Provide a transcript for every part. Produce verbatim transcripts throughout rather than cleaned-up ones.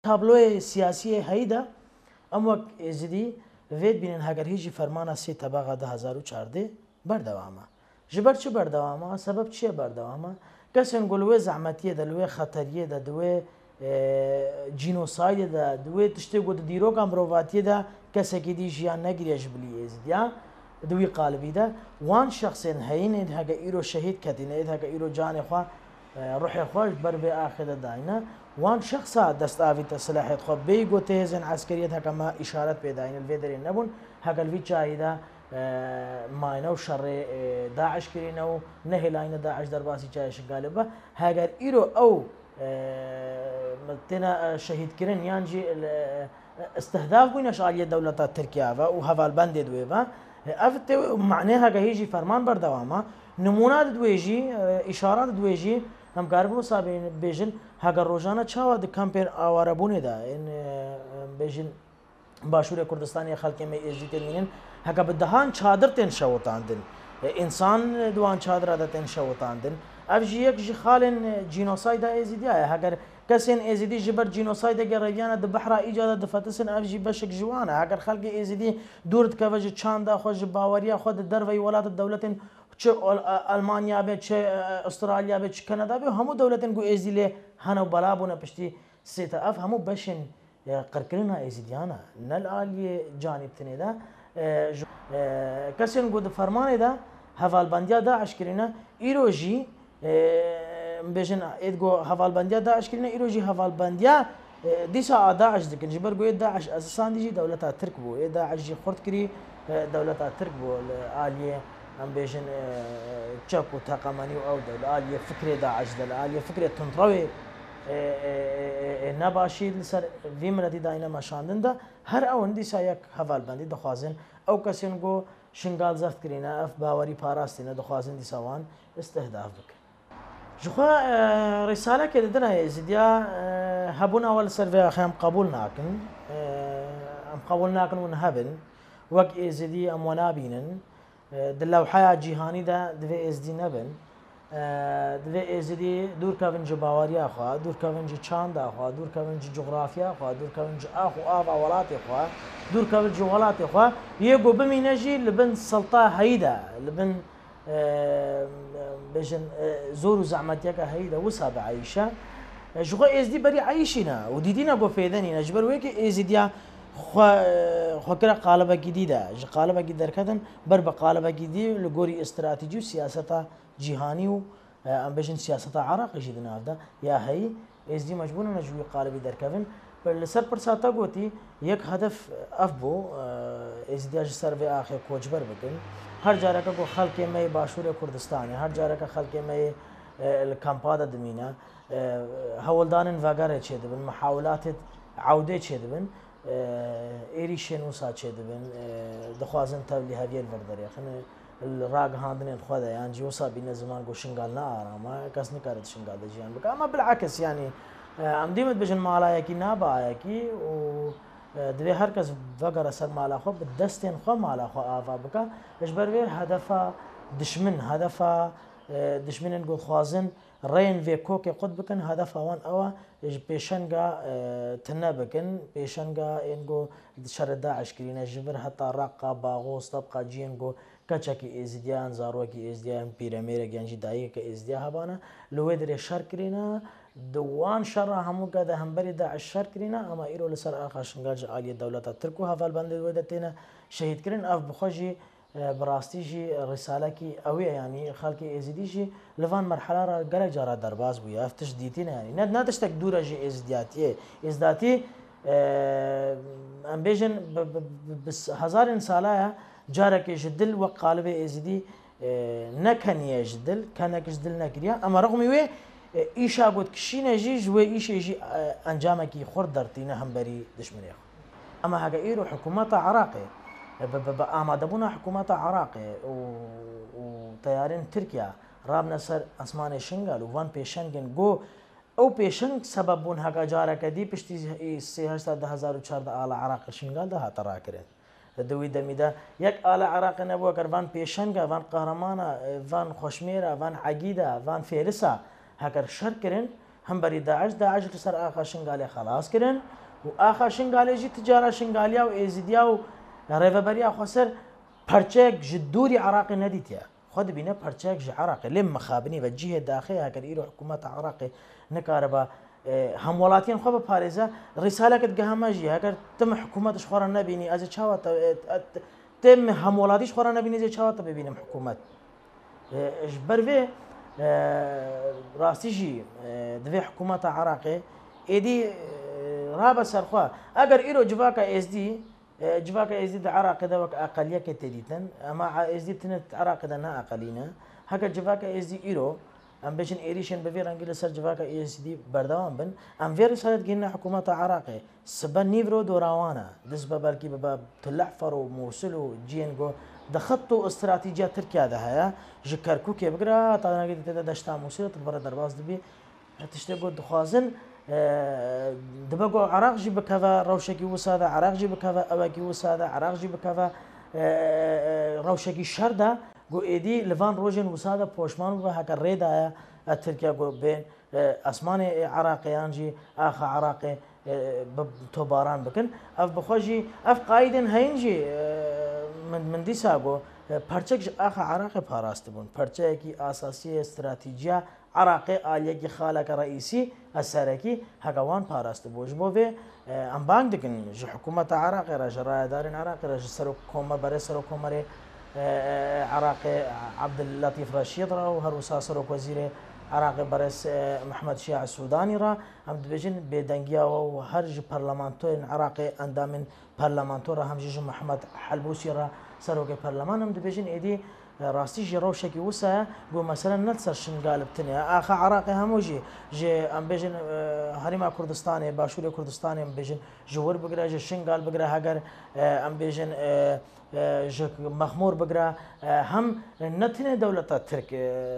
تابلو سیاسی هیدا ام وقت ازدی وید بینن هگر هیچی فرمان سی تباغ ده هزار و چارده بردوامه جبر چه بردوامه سبب چیه بردوامه کسی نقوله زعمتیه دلوه خطریه دلوه جینوساید ده دوی تشتی گود دیرو کام رواتیه ده کسی که دی جیان نگیریش بلی ازدیا دوی قالبی ده وان شخصین هین اید هگا ایرو شهید کتینه اید هگا ایرو جان خوا روح خواش بر به آخر داینه وان شخصا دست آویت سلاحیت خو بیگو تهزن عسکریت هگا ما اشارت پیداین الویدرین نبون هگا الوی چایده ماینه و شر داعش کرینه و نه لاین داعش در باسی چایش غالبه هگر ایرو او تنا شهید کرن یانجی استهداف بوين اشغاليه دولة تركيا و هفال بند دويبا افت معناها هيجي فرمان بردوامه نمونات دويجي اشارات دويجي هم قاربو صابين بيجن هاگر روزانه چاوا د کمپین اواربونه ده ان بيجن باشور کردستان خلق می ازدیتلمین هاگر بدهان چادر تن شوتاندن انسان دوان چادر عادتن شوتاندن افجی یک جی خالن جینوساید ازدیا هاگر كسين ازدي جبر جينوسايد جريانا د بحرا ايجاد دفتسن افجي بشك جوانا هاگر خلق ازدي دورت كفج چاندا خوج باوريا خود دروي ولات الدولتين چه المانيا به چه استراليا به چه كندا به همو دولتين گو ازدي هنو بلابونه پشتي سيتا اف همو بشن قركرنا ازديانا نل آلي جانب تنيدا كسين گو فرمان دا حوال بنديا دا عشكرينا ايروجي بيجن ادغو حوال بنديا داعش كرنا ايروجي حوال بنديا ديسا داعش دكن جبر گو داعش اساسا ديجي دولتا ترك بو داعش جي خرد كري دولتا ترك بو الاليه ام بيجن تشاكو تاقماني او دول اليه فكره داعش دل اليه فكره تنطوي نباشي لسر في ملتي داينا مشاندن دا هر اون ديسا يك حوال بندي دخوازن او كسين گو شنگال زفت كرينا اف باوري باراستينا دخوازن ديساوان استهداف بك جخوا رسالة كده دنا يزيديا هبونا أول سرفي خيام قبول ناكن أم قبول ناكن ونهبن وق يزيدي أم ونابينن دلو حياة جهاني دا دفي إزدي نبن دفي إزدي دور كافن جباوريا أخوا دور كافن جي چاند أخوا دور كافن جي جغرافيا أخوا دور كافن جي أخو آفا ولاتي أخوا دور كافن جي ولاتي أخوا يقو بمينجي لبن سلطة هيدا لبن بيجن زور زعمتيك هيدا وسا بعيشة جوا ازدي بري عايشنا وديدينا بو فيدني نجبر ويك ازديا خو خو كره قالبه جديده قالبه جديده كدن برب قالبه جديد لغوري استراتيجي وسياسه جهاني و ام بيجن سياسه عراق جدنا هذا يا هي ازدي مجبور نجوي قالبه دركفن لسر برساتا قوتي يك هدف افبو ازدي سرفي اخر كوجبر بكن هر جاره کو خلق میں باشور کردستان هر جاره کا خلق میں الكامبادا دمينا هولدان وغيره چدبن محاولات عوده چدبن ايريشن وسا چدبن دخوازن تولی هویل برداری خن الراغ هاندن خدا يعني جوسا بين زمان گو شنگال نا ما کس نه کرد شنگال جيان بك اما بالعكس يعني ام ديمت بجن مالا کی نابا کی و دوی هر کس وگر سر مالا خو بدستین خو مالا خو آفا بکا اجبر وی هدفا دشمن هدفا دشمنن گو خوازن رين في كوكي قد بكن هدفا وان اوا اج بيشنگا تنا بكن بيشنگا انگو شر داعش كرينا جبر حتى راقا باغوس طبقا جينگو كچكي ازديان زاروكي ازديان بيرامير گنجي داي ك ازديا هبانا لويدر شر كرينا دوان شر همو قد هم بري داعش شر كرينا اما ايرو لسر اخر شنگاج عاليه دولت تركو هفال بند ودتنا شهيد كرين اف بخوجي براستيجي رساله كي اوي يعني خلق ازديجي لفان مرحله را قال جرى درباز بو يفتش ديتنا يعني ند ندشتك دورجي ازدياتي ازداتي ام بيجن بس هزار انسالا جارك جدل وقالب ازدي نكن يجدل كان جدل نكريا اما رغم وي ايشا قد كشينا جيج و ايش يجي انجامك خردرتينا هم بري دشمني اما هاجا ايرو حكومه عراقي آمادبونا حكومات عراقي وطيارين تركيا راب نصر اسمان شنغال وان بيشنگن جو او بيشنگ سببون هاگا جارك دي پشتي سه هشتاد هزار و چهارده آل عراق شنغال ده هاترا کرن دوی دمیدا یک آل عراق نبو کر وان بيشنگا وان قهرمانا وان خوشميرا وان عقيده وان فيرسا هاگر شر کرن هم بري داعش داعش لسر آخا شنغالي خلاص كرن وآخا شنغالي جي تجارة شنغاليا وإيزيديا وريفا بريا خسر پرچك جدوري عراقي نديتيا خود بينا پرچك جي عراقي لم مخابني وجهه داخل هكذا إيرو حكومة عراقي نكاربا هم ولاتين خو باريزا رسالة كد جهامجي هكذا تم حكومة شخورا نبيني از چاوت تم هم ولاتيش خورا نبيني زي چاوت ببينم حكومة جبر راستيجي دفي حكومة عراقي ايدي رابع سرخوا اگر ايرو جواكا اس دي جواكا اس دي عراقي دوك اقليه كتديتن اما اس دي تنت عراقي دنا اقلينا هكا جواكا اس دي ايرو ام بيشن ايريشن بفير انجل سر جواكا اس دي بردوام بن ام فير رسالة جينا حكومة عراقي سبن نيفرو دوراوانا دسبا بالكي بباب تلعفر وموصل وجينغو دخطوا استراتيجية تركيا ده هيا جكركوك يبقرا طبعا قد دشتا موصل تبرد درباز دبي تشتغل دخوازن دبقوا عراق جي بكذا روشكي وسادة عراق جي بكذا أواكي وسادة عراق جي بكذا روشكي شردا جو إيدي لفان روجن وسادة بوشمان وهكا ريدا تركيا جو بين أسماني عراقيان جي آخا عراقي بتوباران بكن أف بخوجي أف قايدن هينجي من من دي ساقو پرچك آخا عراقي باراستبون پرچكي أساسية استراتيجية عراقي آلية خالك رئيسي السركي هكوان باراستبوش بوفي ام بانك دكن جو حكومة عراقي راج راية دارين عراقي راج سرو كوما بري سرو كومري عراقي عبد اللطيف رشيد را وهروسا سرو وزير عراقي برس محمد شيع السوداني را هم دبجن بدنجيا وهرج برلمانتوين عراقي اندامن برلمانتورا هم جيجو محمد حلبوسي را سروق برلمان هم دبجن ايدي راستي جي روشكي وسا بو مثلا نتسر شنقال بتنيا اخا عراقي هموجي جي ام بيجن هريما كردستاني باشوري كردستاني ام بيجن جوور بقرا جي شنقال بقرا هاجر ام بيجن جي مخمور بقرا هم نتني دولة ترك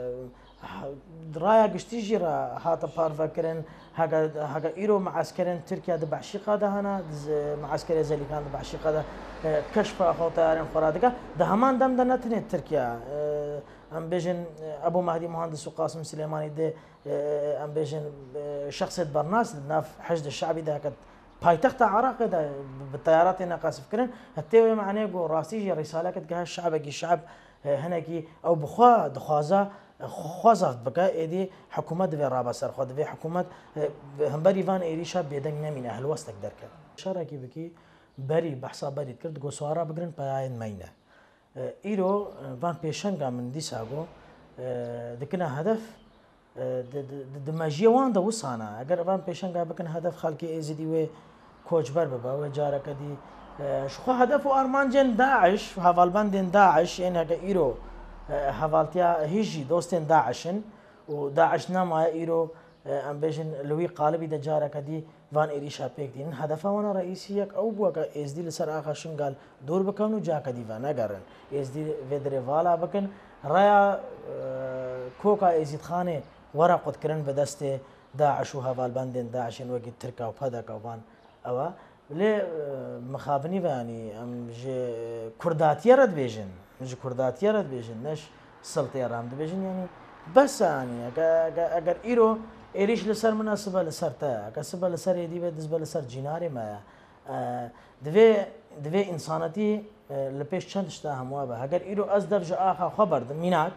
رايا قشتي جيرا هاتا بارفكرن هاجا هاجا ايرو معسكرين تركيا دبع شيقا ده هنا معسكري زي اللي كان دبع شيقا ده كشف اخو طيارين فرادقه ده همان دم ده نتني تركيا ام بيجن ابو مهدي مهندس وقاسم سليماني ده ام بيجن شخصيه برناس ناف حشد الشعبي ده كانت بايتخت عراق ده بالطيارات هنا قاسف كرن هتوي معناه جو راسي رساله كت الشعب الشعب هناكي او بخوا دخوازا خوازات بقى ايدي حكومه دبي رابع سر خود دبي حكومه هم بري فان ايريشا بيدن نمين اهل وسطك درك شاركي بكي بري بحساب بري كرد جو سوارا بقرن باين مينا ايرو فان بيشنغا من دي ساغو دكنا هدف دماجي وان ده وسانا اگر فان بيشنغا بكن هدف خلقي ازدي و كوچ بر بابا و جارك دي شخو هدف ارمانجن داعش هافالباندين داعش يعني هكا ايرو هفالتيا هيجي دوستين داعشن وداعش نما ايرو ام بيجن لوي قالبي دجارة كدي فان ايريشا بيك دين هدفها وانا رئيسيك او بوكا اس دي لسر اخا شنقال دور بكونو جا كدي فان اقرن اس دي فيدري فالا بكن رايا كوكا ازيد خاني ورا قد كرن بدست داعش وهفال باندين داعشن وقت تركا وبدكا وفان اوا لي مخابني يعني ام جي كرداتيا رد بيجن مش كرداتيا رد بيجن نش سلطيا رام بيجن يعني بس يعني اگر ايرو ايريش لسر مناسبه لسرتا كسبه لسر يدي بالنسبه لسر جيناري ما دفي دفي انسانتي لبيش چند شتا هموا اگر ايرو از دفج اخا خبر ميناك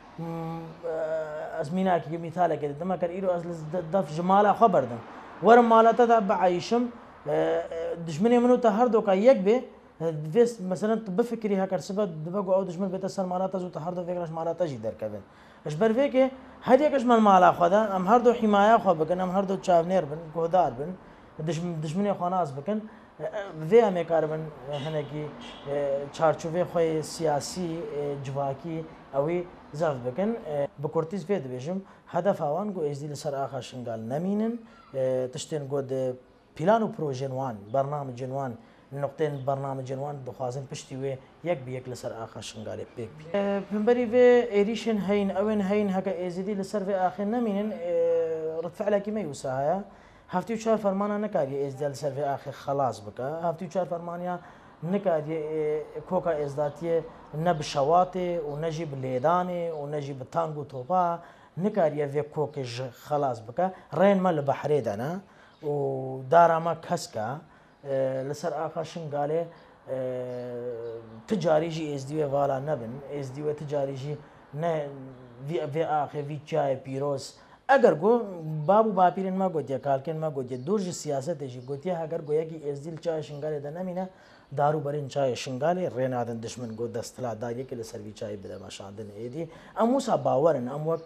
از ميناك مثال كده دما اگر ايرو از دف جمالا خبر دم ور مالته تبع عايشم دشمني منو تهردو كيك به فيس مثلا بفكري هكر سبب دبقوا او دشمن بيتسر مالات زو تهردو فكرش مالات جي دركبن اش بر فيك هدي اكش مال مالا خدا ام هردو حمايه خو بكن ام هردو تشافنير بن گودار بن دشمن دشمني خناس بكن في ام كاربن هنكي چارچوبه خو سياسي جواكي اوي زاف بكن بكورتيز فيد بيجم هدف اوان جو ازدي لسر اخر شنقال نمينن تشتين گود بلان و بروجين وان برنامج وان نقطين برنامج وان دخوازن پشتی و یک بیک لسر آخر شنگالی بیک بی. بنبری و ایریشن هین اوین هین هکا ازدی لسر و آخر نمینن رد فعلا کی میوساها هفتی و چهار فرمانا نکاری ازدی لسر و آخر خلاص بکا هفتی و چهار فرمانیا نکاری کوکا ازداتیه نب شواته و نجی بلیدانه و نجی بتانگو توپا نکاریە vê کۆکێ ji خلاص بکە ڕێنمە لە بەحرێ دەنا و دارامە کەسکە لەسەر ئاقا شنگالێ تجاریژی ئێزدیوێ ڤالا نەبن ئێزدیوێ تجاریژی vê ئاخێ vî çayê pîroz eger got bab û bapîrên me gotiye kalkên me gotiye dûr ji siyasetê jî gotiye heger goyekî êzdî li çayê şingalê de nemîne darûberên çayê şingalê rê nadin dişmin got destila dariyekê li ser vî çayê bide meşandin êdî em wisa bawerin em wek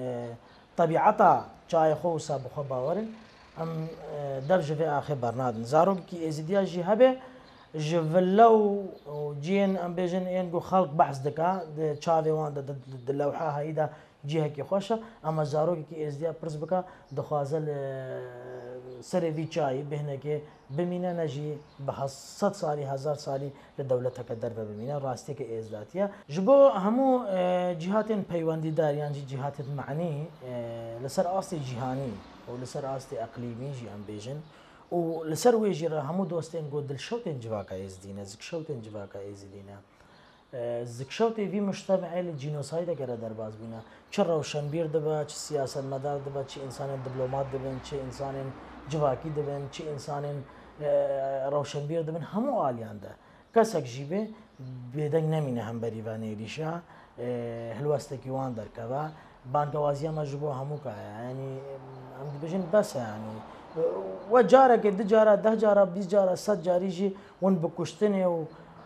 طبیعتا çayê xwe wisa bi xwe bawerin em dev ji vê axê bernadin zarokekî êzidiya jî hebe ji villa û ciyên em bêjin ên ku xelk behs dike di çavê wan de di lewha hayî de cihekî xweş e ama zarokekî êzidiya pirs bike dixwaze li serê vî çayî bêhnekê bimîne ne jî bi sed salî hezar salî li dewleteke derve bimîne rastiyeke êzdatiye ji bo hemû cîhatên peywendîdar yan jî cîhatên meعنî li ser astê cîhanî û li ser astê eqlîmî jî em bêjin û li ser wê jî re hemû dostên got dilşewtên civaka êzdî ne zikşewtên civaka êzîdî ne zikşewtê vî mujtemecê li cînosayideke re derbas bûne çi rewşenbîr dibe çi siyasetmedar dibe çi însanên diplomat dibin çi însanên civakî dibin çi însanên rewşenbîr dibin hemû aliyan de kesek jî bê bêdeng nemîne hemberî ve nêrîşa hilwestekî wan derkeve bangewaziya me ji bo hemû ka yanî em dibêjin bes e yanî we carekê di cara deh cara bîst cara sed carî jî hûn bi kuştinê û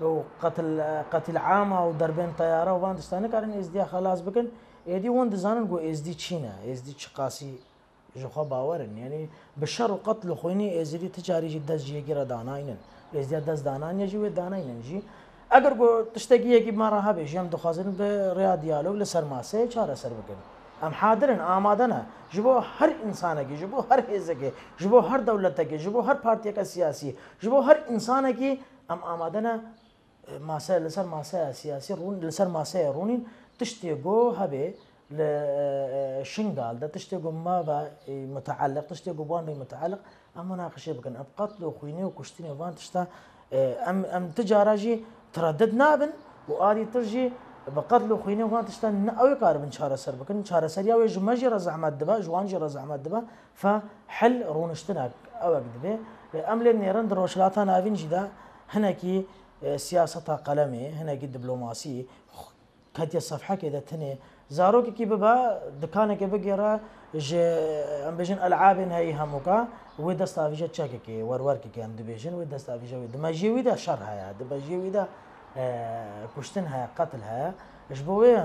قتل عامە و derbên teyara û van tiştan nikarin êzdiya xelas bikin êdî hûn dizanin ku êzdî çi ne êzdî çi qasî ji xwe bawerin yanî bi şer û qetl û xwînî êzîdî ti carî jî dest ji yekî re danayînin êzdiya dest dananiye jî wê danayînin jî eger ku tiştekî yekî me re hebe jî em dixwazin bi rêya diyalog li ser maseyê çareser bikin em hadirin amade ne ji bo her însanekî ji bo her hêzekê ji bo her dewletekê ji bo her partiyeke siyasî ji bo her însanekî em amade ne masaya li ser masaya siyasî rûn li ser masaya rûnîn tiştê got hebe li şingal de tiştê got me ve muteleq tiştê got wan re muteleq em münaqişe bikin ev qetl û xwînî û kuştinê van tişta em em ti cara jî tereddüt nabin û alî tir jî bi qetl û xwînî wan tişta ew ê karibin çareser bikin çareseriya wê ji me jî re zehmet dibe ji wan jî re zehmet dibe fe hil rûniştinek ewek dibe em lê nêrin di rojhilata navîn jî de hinekî siyaseta qalemê hinekî diplomasî ketiye sefhekê de tinê zarokekî bibe dikanekê bigêre ji em bêjin elabên heyî hemûka wê dest avîje çekekê werwerkekê em dibêjin wê dest avîje wê di mejiyê wî de şer heye di mejiyê wî de kuştin heye qetil heye ji bo wê em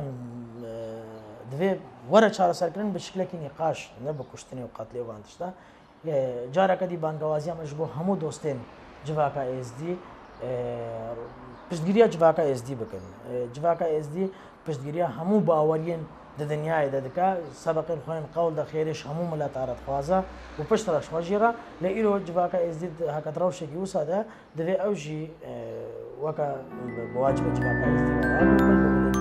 divê were çareserkirin bi şiklekî nîqaş ne bi kuştinê û qetlê wan tişta careke dî bangewaziya me ji bo hemû dostên civaka êzdî piştgiriya civaka êzdî bikin civaka êzdî piştgiriya hemû baweriyên di dinyayê de dike sebeqên xwe yên qewl de xêrîş hemû miletare dixwaze û pişt re xwe jî re lê îro civaka êzdî heket rewşekî wisa de divê ew jî weke bi wacibê civaka êzdî